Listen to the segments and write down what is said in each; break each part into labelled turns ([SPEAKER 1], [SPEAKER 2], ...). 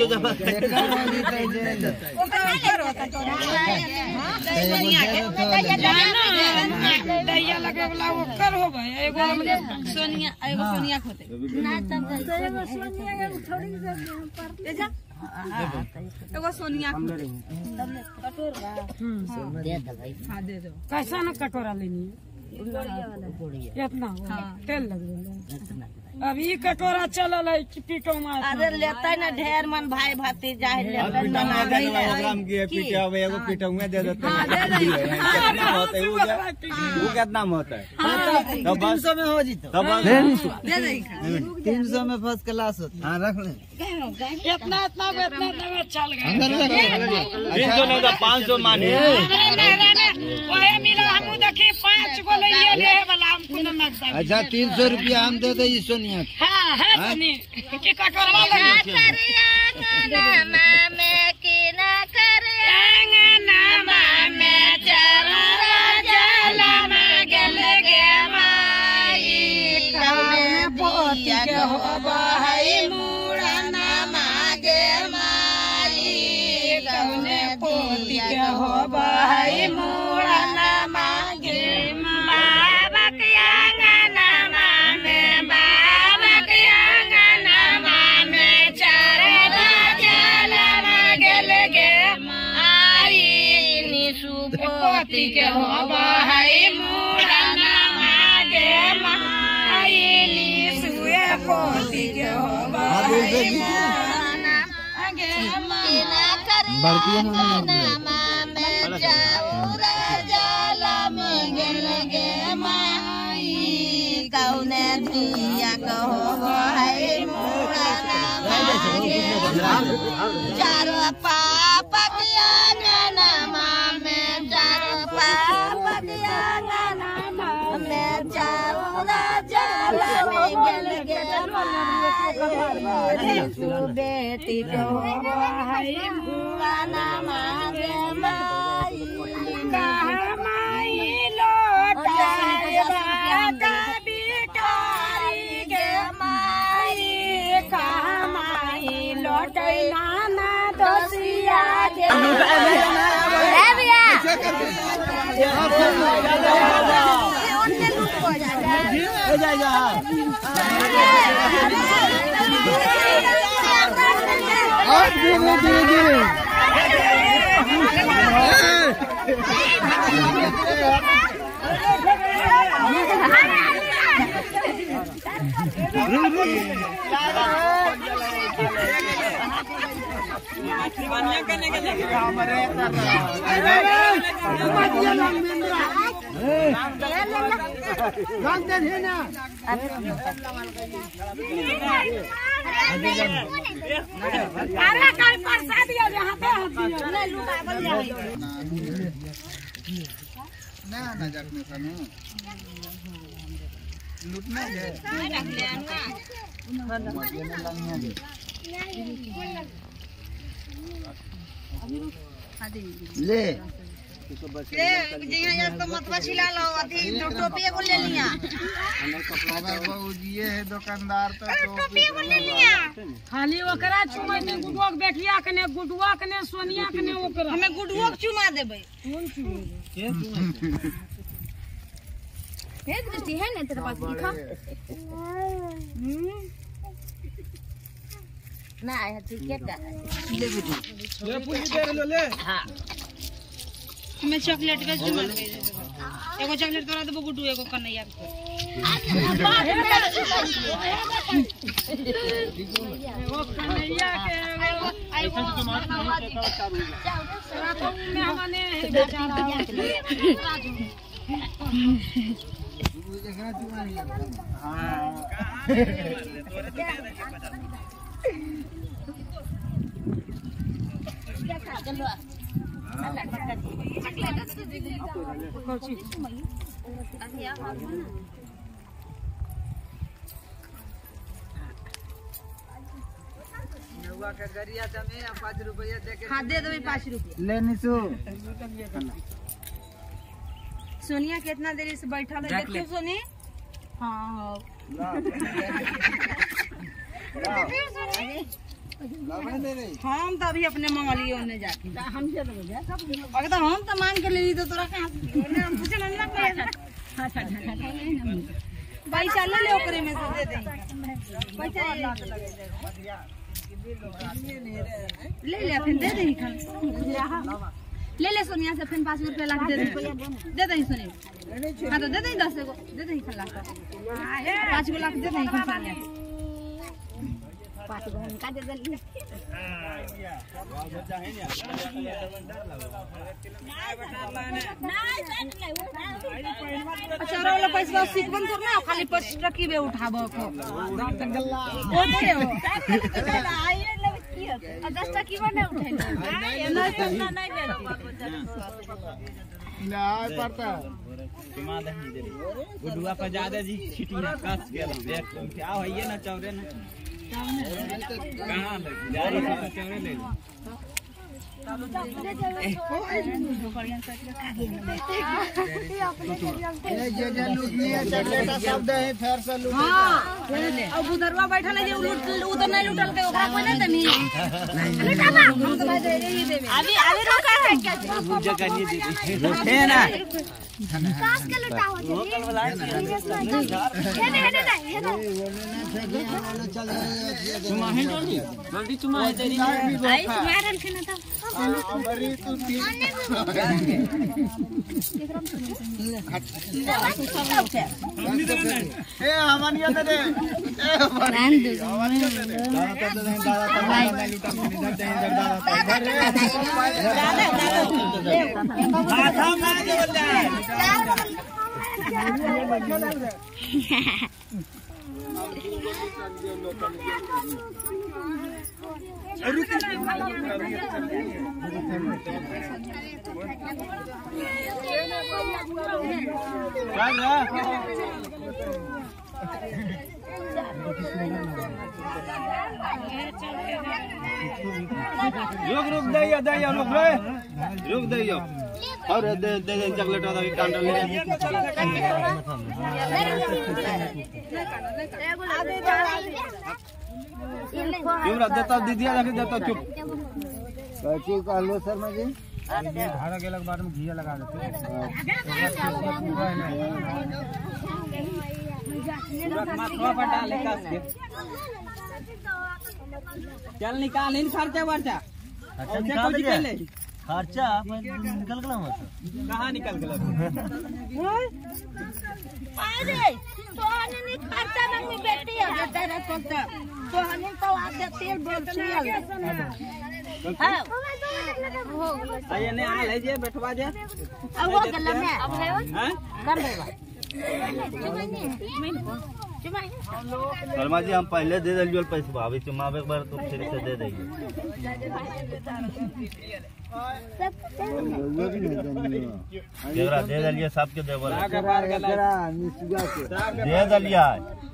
[SPEAKER 1] दैया लगे वाला वो कर हो गए एगो सोनिया खोते ना तब एगो सोनिया एगो थोड़ी पर ले जा एगो सोनिया कटोर बा दे दे भाई हां दे दो कैसा ना कटोरा लेनी इतना तेल लग गया अब ये कटोरा चलल है कि पीटो में अरे लेता ना ढेर मन भाई भतीजा है लेता ना ग्राम की पीटा में एगो पीटो में दे देते हैं कितना होता है वो कितना होता है तब 300 में हो जीतो तब दे दे 300 में फर्स्ट क्लास होता हां रख ले इतना इतना में चल गए 300 नहीं तो 500 माने ओए मिला हम देखी 5 गो ले वाला हमको न नक्शा अच्छा 300 रुपया हम दे दे सोनिया हां है सोनी के कटोरवा लगे नामा में की ना करे नामा में चरा जला मगल गे माई कौने पोतिया के हो भाई मूड़ा नामा गे माई कौने पोतिया के हो भाई मूड़ा नामा गे बाबा के आंगनमा में बाबा के आंगनमा में चरा जला मगल गे माई निसु पोती के हो भाई मूड़ा नामा गे माई निसु पोती के हो भाई मूड़ा नामा गे माई नामा में चरा जला मगल गे माई कौने दिया कहो भाई मूड़ा नामा गे चारो पापा के आंगनमा में चारो पापा के आंगनमा में चरा जला मगल गे माई बेटी कहो भाई मूड़ा नामा गे माई कहा माई लोटाए बाका बिकारी गे माई कहा माई लोटाई नाना दोसिया गे ले तो मतवा छिला लो अथी टोपी को ले लिया ये है दुकानदार तो टोपी को ले लिया खाली ओकरा चुमा ने गुडुआ के बेटिया कने गुडुआ कने सोनिया कने ओकरा हमें गुडुआ के चुमा देबे कौन चुमा के हे दृष्टि है ने तेरे पास दिखा ना है ठीक है ले बेटी ले पूरी दे ले हां हमें चॉकलेट का चुमा एगो चॉकलेट करा देबो गुड्डू एगो कन्हैया एगो कन्हैया के आईफोन मेहमाने गरिया में 5 रुपया दे के हां दे दो 5 रुपया ले निसु सोनिया कितना देर से बैठा है देखो सोनी हां हम तो अभी अपने मंगलिए उन्हें जाके हमसे अगर हम तो मांग के ले ली तो तोरा कहाँ पैसा ले ले ओकरे में से दे दे पैसा ले ले फिर दे दे ले ले सोनिया से फिर 5 रुपया लाख दे दे सोनिया हाँ तो दे दे 10 को दे दे 5 लाख दे दे सोनिया 5 को उनका दे दे अच्छा वाला पैसा सीखबन कर ना खाली 5 टकी बे उठाबो को ओ दे हो 10 टकी बने उठे नहीं ले ना पड़ता
[SPEAKER 2] सीमा दे गुडुआ पर ज्यादा जी छिटिया कस के देख क्या होइए ना चौरे ना कहां ले जारी से चौरे ले
[SPEAKER 1] शब्द है फेर से लूट हां अब उधरवा बैठल है जे उधर नहीं लूटल के ओकरा कोई नहीं देनी लूटाबा हम तो भाई दे ही देबे अभी रोका है जगह नहीं दे है ना कास के लुटा हो लोकल वाला है चुमा है जल्दी चुमा है तेरी आई मारन के ना था बड़ी तू ठीक ए हमनिया दे ए बरान दे
[SPEAKER 2] रुक दैया रुक रे रुक दैया और दे चॉकलेट वाला कांडा ले क्यों देता दीदिया जाके देता चुप
[SPEAKER 3] कथी कहलो शर्मा जी
[SPEAKER 2] धारा के बाद में घिया लगा देते माथवा पर डाले कस के चल निकाल इन खर्चा वर्चा अच्छा निकाल ले खर्चा निकल गया कहां निकल गया
[SPEAKER 1] अरे तोहने नहीं खर्चा में बेटी है तेरा सोचा तोहने तो आके तेल बोलछिया हां
[SPEAKER 2] आये ने आ ले जे बैठवा जे
[SPEAKER 1] अब हो गला में अब है हैं कर देबा
[SPEAKER 3] शर्मा जी हम पहले दे दिलियो पैसा अभी चुमावे एक बार तो फिर से दे देंगे दे दिलिए सबके देवल दे दिलिए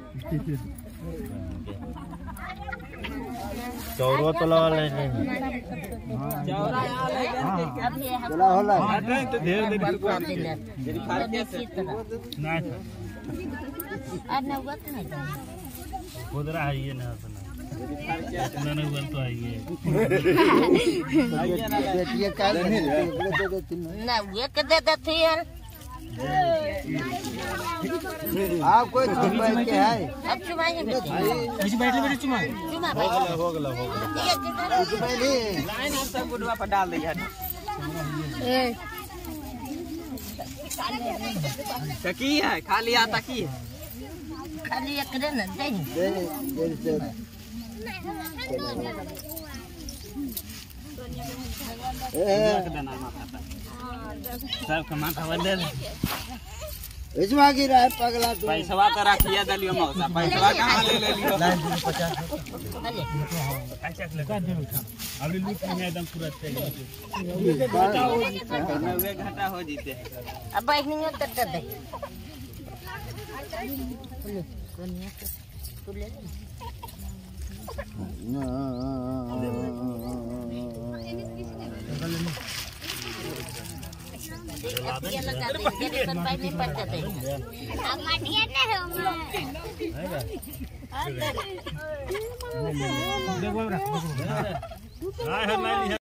[SPEAKER 3] चौरो तो लगा ले
[SPEAKER 2] चौरा ले
[SPEAKER 3] चला होला
[SPEAKER 2] तो दे दे
[SPEAKER 3] नहीं
[SPEAKER 1] अब ना हुआ नहीं
[SPEAKER 3] खुद रहा है ये ना सुना नहीं हुआ तो है ये काल
[SPEAKER 1] ना ये के दे देती है
[SPEAKER 3] आप कोई चुमाई के है
[SPEAKER 1] अब चुमाएंगे बेटी
[SPEAKER 2] इस बैठे बैठे चुमा
[SPEAKER 3] हो गला
[SPEAKER 2] लाइन हम सब गुडवा पर डाल दिया
[SPEAKER 1] ए
[SPEAKER 2] तकी है खाली आता की है
[SPEAKER 1] खाली एक दे ना दे
[SPEAKER 2] सब कमा खबर दे
[SPEAKER 3] इजमा की रहा है पगला तू
[SPEAKER 2] पैसा का रखिया दलियो मौसा पैसा कहां ले लियो
[SPEAKER 3] 50
[SPEAKER 2] अभी लूट में एकदम पूरा घाटा हो जीते
[SPEAKER 1] अब बैठनी है तो दे कोनिया तू ले लगा दे नहीं पड़ता अब माटिया ना है
[SPEAKER 3] हाय हाय